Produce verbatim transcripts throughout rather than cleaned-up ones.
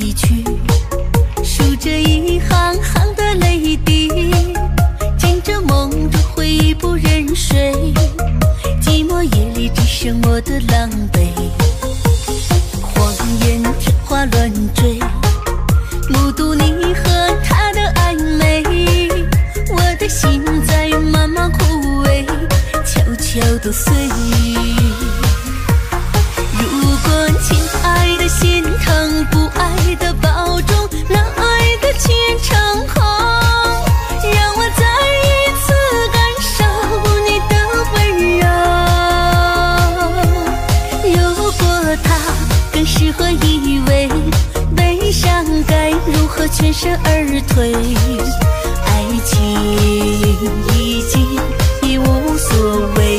离去，数着一行行的泪滴，见着梦中回忆不忍睡，寂寞夜里只剩我的狼狈。谎言天花乱坠，目睹你和他的暧昧，我的心在慢慢枯萎，悄悄地碎。如果亲爱的心疼，不爱的保重，那爱的虔诚空，让我再一次感受你的温柔。有过他，更适合依偎，悲伤该如何全身而退？爱情已经已无所谓。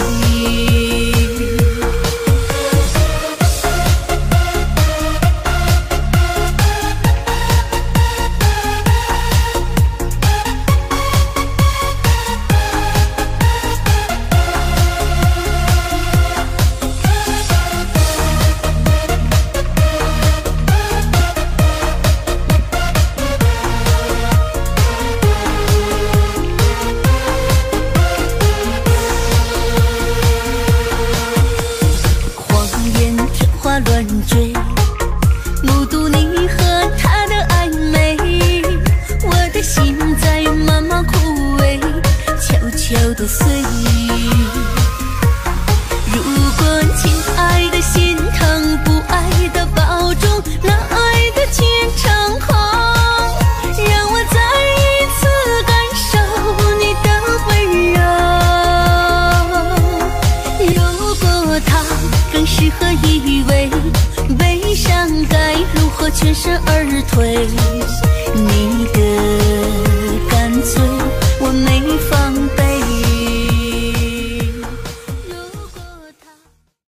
乱坠，目睹你和他的暧昧，我的心在慢慢枯萎，悄悄地碎。如果亲爱的心疼，不爱的保重，那爱的虔诚空，让我再一次感受你的温柔。有过他，更适合依偎，悲伤该如何全身而退？你的干脆我没法